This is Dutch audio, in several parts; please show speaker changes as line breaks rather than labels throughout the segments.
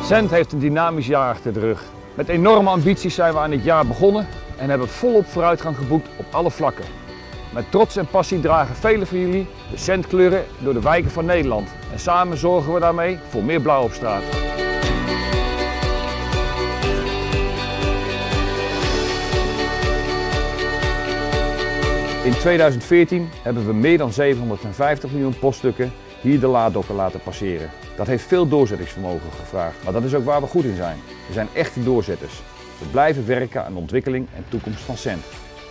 Cent heeft een dynamisch jaar achter de rug. Met enorme ambities zijn we aan dit jaar begonnen en hebben volop vooruitgang geboekt op alle vlakken. Met trots en passie dragen velen van jullie de Cent-kleuren door de wijken van Nederland. En samen zorgen we daarmee voor meer blauw op straat. In 2014 hebben we meer dan 750 miljoen poststukken hier de laaddokken laten passeren. Dat heeft veel doorzettingsvermogen gevraagd, maar dat is ook waar we goed in zijn. We zijn echte doorzetters. We blijven werken aan de ontwikkeling en toekomst van Cent.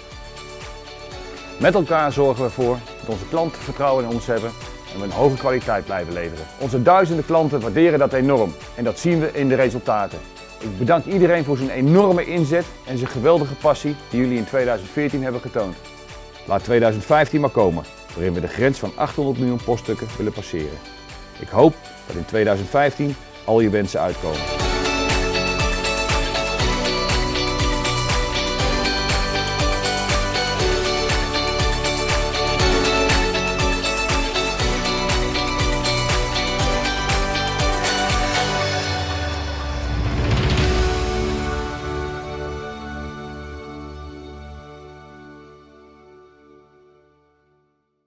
Met elkaar zorgen we ervoor dat onze klanten vertrouwen in ons hebben en we een hoge kwaliteit blijven leveren. Onze duizenden klanten waarderen dat enorm en dat zien we in de resultaten. Ik bedank iedereen voor zijn enorme inzet en zijn geweldige passie die jullie in 2014 hebben getoond. Laat 2015 maar komen, waarin we de grens van 800 miljoen poststukken willen passeren. Ik hoop dat in 2015 al je wensen uitkomen.